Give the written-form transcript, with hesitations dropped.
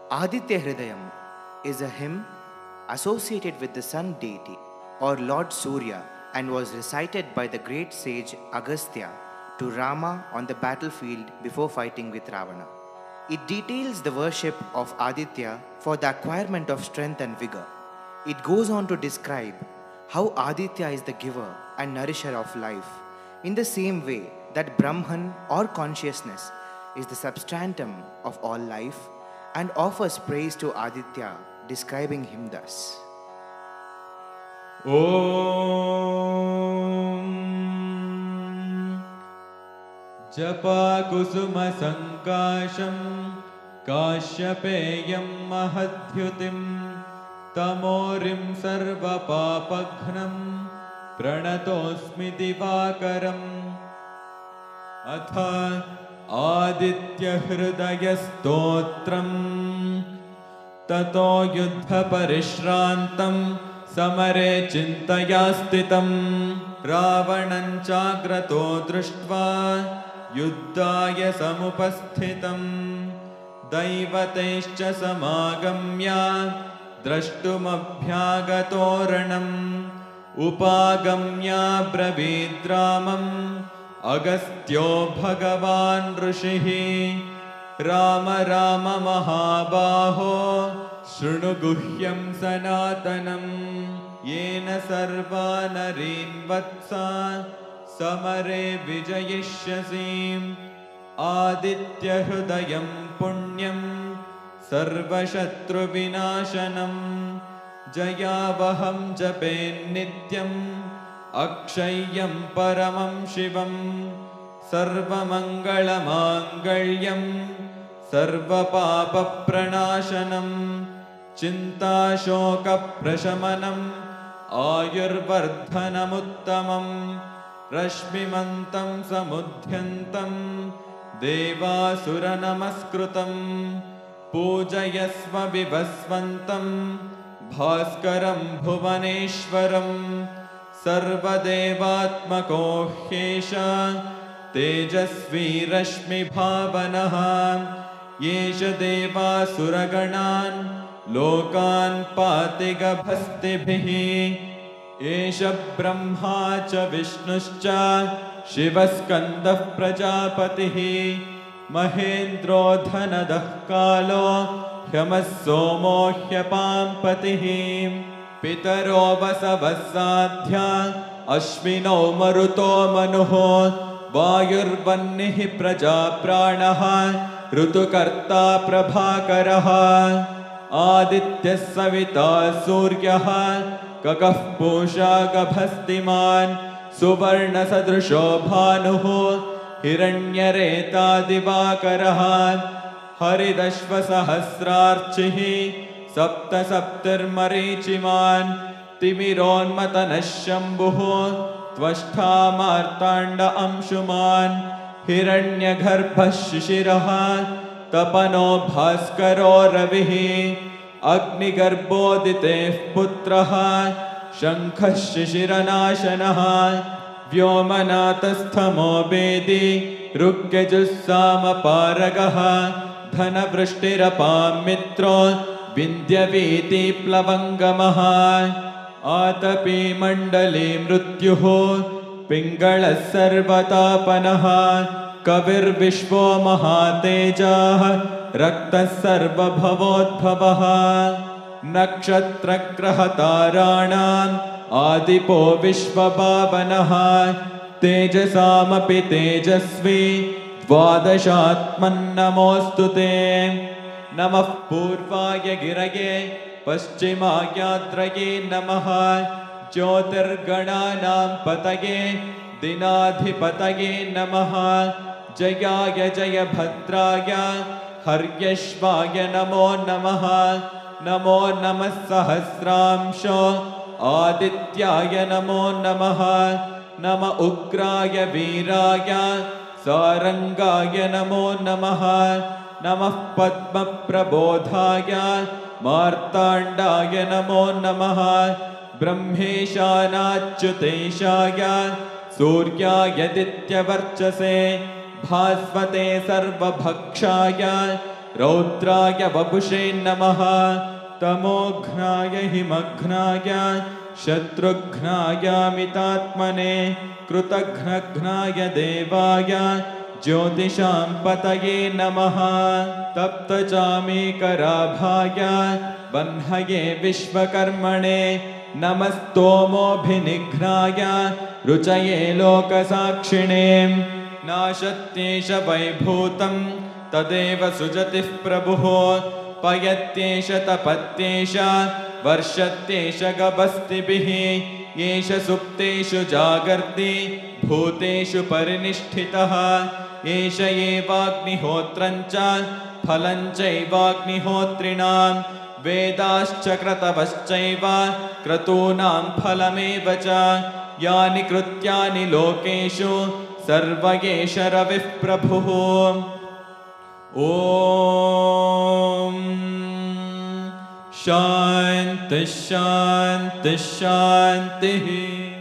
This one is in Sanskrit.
Aditya Hridayam is a hymn associated with the sun deity or Lord Surya and was recited by the great sage Agastya to Rama on the battlefield before fighting with Ravana. It details the worship of Aditya for the acquirement of strength and vigor. It goes on to describe how Aditya is the giver and nourisher of life, in the same way that Brahman or consciousness is the substratum of all life, and offers praise to Aditya, describing him thus. Om Japa Kusuma Sankasham Kashyapeyam Mahadhyutim Tamorim Sarva Papaghnam Pranatosmi Divakaram Atha Aditya Hridaya Stotram Tato Yuddha Parishrantam Samare Chintayastitam Ravanam Chagrato Drishtva Yuddhaya Samupasthitam Daivatescha Samagamya Drashtumabhyagatoranam Upagamya Bravidramam Agastyo Bhagavan Rishihi Rama Rama Mahabaho Shruну Guhyam Sanatanam Yena Sarva Narin Vatsa Samare Vijayishyasi Aditya Hridayam Punyam Sarva Shatru Vinashanam Jayavaham Japen Nityam Akshayam Paramam Shivam Sarva Mangala Mangalyam Sarva Papa Pranashanam Chinta Shoka Prashamanam Ayurvardhanam Uttamam Rashmimantam Samudhyantam Devasura Namaskrutam Pujayasva Vivasvantam Bhaskaram Bhuvaneshwaram Sarvadevatmako Hesha Tejasvi Rashmi Bhavanaha Yesha Deva Suraganan Lokan Patiga Bhastibhihi Yesha Brahma Cha Vishnuscha Shivaskanda Prajapatihi Mahendro Dhanadah Kalo Hyamassomo Hyapampatihi Pitaro Vasavasadhya Ashvino Maruto Manuho Vayurvannihi Praja Pranaha Rutukarta Prabhakaraha Aditya Savita Suryaha Kakah Pusha Gabhastiman Suvarna Sadrusho Bhanuho Hiranyareta Divakaraha Haridashva Sahasrarchihi Sapta Saptir Marichiman Timiron Matanashambhuho Tvashtha Martanda Amshuman Hiranya Garbha Shishiraha Tapano Bhaskaro Ravihi Agni Garbodite Putraha Shankha Shishiranashanaha Vyomanatasthamo Bedi Rugyajusama Paragaha Dhana Vrishtirapam Mitro Vindhyaviti Plavangamaha Atapi Mandali Mrutyuho Pingala Sarvatapanaha Kavir Vishvo Mahatejah Rakta Sarva Bhavodbhavaha Nakshatra Grahataranam Adipo Vishvabhavanaha Tejasamapi Tejasvi Dvadashatman Namostute Namah Purvaya Giraye Paschimagyadraye Namaha Jyotirgananam Pataye Dinadhipataye Namaha Jayaya Jaya Bhadraya Haryashvaya Namo Namaha Namo Namah Sahasramsho Adityaya Namo Namaha Nama Ugraya Viraya Sarangaya Namo Namaha Namah Padma Prabodhaya Martandaya Namo Namaha Brahmeshanachyuteshaya Suryaya Ditya Varchase Bhasvate Sarva Bhakshaya रौद्राय वपुषे नमः तमोघ्नाय हिमघ्नाय शत्रुघ्नाय मितात्मने कृतघ्नघ्नाय देवाय ज्योतिषां पतये नमः तप्तचामीकराभाय वह्नये विश्वकर्मणे नमस्तोमोऽभिनिघ्नाय रुचये लोकसाक्षिणे नाशत्येष वैभूतं तदेव सुजतिः प्रभुः पयत्येष तपत्येष वर्षत्येष गभस्तिभिः येष सुप्तेषु जागर्ति भूतेषु परिनिष्ठितः एष एवाग्निहोत्रं च फलं चैवाग्निहोत्रिणां वेदाश्च क्रतवश्चैव क्रतूनां फलमेव च यानि कृत्यानि लोकेषु सर्व एष रविः प्रभुः ॐ शान्तिः शान्तिः शान्तिः